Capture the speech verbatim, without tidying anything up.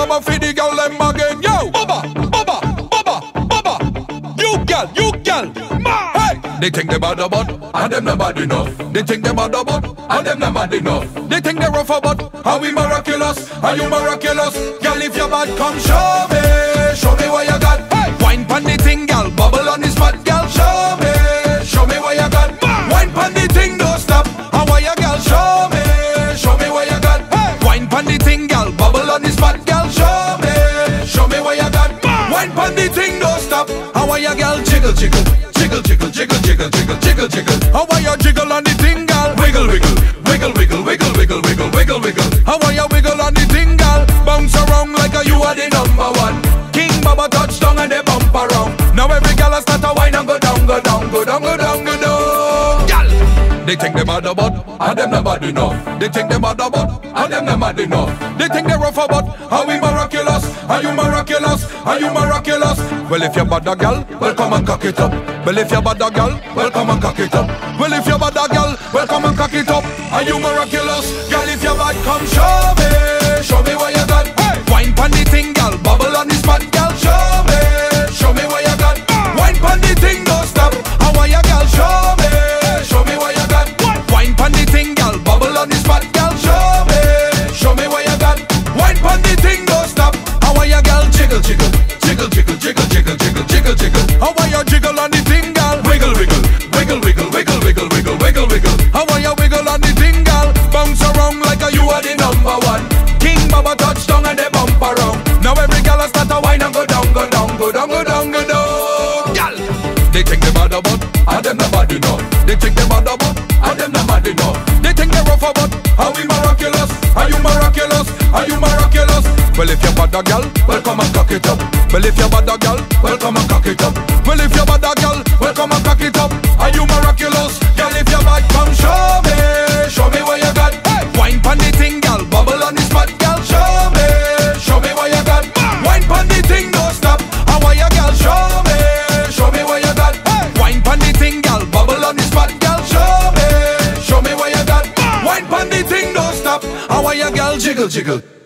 Bubba feed the girl them again. Yo, Bubba, Bubba, Bubba, Bubba. You girl, you girl. Hey, they think they bad about, and them not bad enough. They think they bad about, and them not bad enough. They think they rough about, how we miraculous, are you miraculous? Girl, if you're bad, come show me, show me what you got. Hey, wine pon the thing, girl, bubble on this spot, girl, show me, show me what you got. Wine pon the thing, don't stop. How are you, girl? Show me, show me what you got. Hey, wine pon the thing, girl, bubble on this spot, girl, show me, show me what you got. Wine pon the thing, don't stop. How are you, girl? Jiggle, jiggle. Jiggle, jiggle, jiggle, jiggle, jiggle, jiggle, jiggle. How are you jiggle on the thing, girl? Wiggle, wiggle, wiggle, wiggle, wiggle, wiggle, wiggle, wiggle, wiggle. How are you wiggle on the thing, girl? Bounce around like a you are the number one. King Bubba touchdown and they bump around. Now every girl a start to whine and go down, go down, go down, go down, go down. Girl, they think they bad about, and them not bad enough. They think they bad about, and them not mad enough. They think they rough about, how we miraculous, are you miraculous, are you miraculous? Well, if you're bad a girl, well come and cock it up. Well, if you're bad a girl, well come and cock it up. Well, if you're bad a girl, well come and cock it up. Are you miraculous? Girl, if you're bad, come show me, show me what you got. Hey, wine pon the thing, girl, bubble on the spot, girl, show me, show me what you got. Wine pon the thing, don't stop. How are you, girl? Show me, show me what you got. Wine pon the thing, girl, bubble on the spot, girl, show me, show me what you got. Wine pon the thing, don't stop. How are you, girl? Jiggle, jiggle, jiggle, jiggle, jiggle, jiggle, jiggle, jiggle, jiggle. How are you jiggle on the thing, girl? Wiggle, wiggle, wiggle, wiggle, wiggle, wiggle, wiggle, wiggle, wiggle. How are you wiggle on the thing, girl? Bounce around like a you are the number one. King Bubba touchdown and they bump around. Now every girl a start to whine and go down, go down, go down, go down, go down. Girl, they think they bad about, and them not bad enough. They think they bad about, and them not mad enough. They think they rough about, how we miraculous, are you miraculous, are you miraculous? Well, if you're bad a girl, well come and cock it up. Well, if you're bad a girl, well come and cock it up. Well, if you're bad a girl, well come and cock it up. Are you miraculous? Girl, if you're bad, come show me, show me what you got. Hey, wine pon the thing, girl, bubble on the spot, girl, show me, show me what you got. Wine pon the thing, don't stop. How are you, girl? Show me, show me what you got. Hey, wine pon the thing, girl, bubble on the spot, girl, show me, show me what you got. Wine pon the thing, don't stop. How are you, girl? Jiggle, jiggle.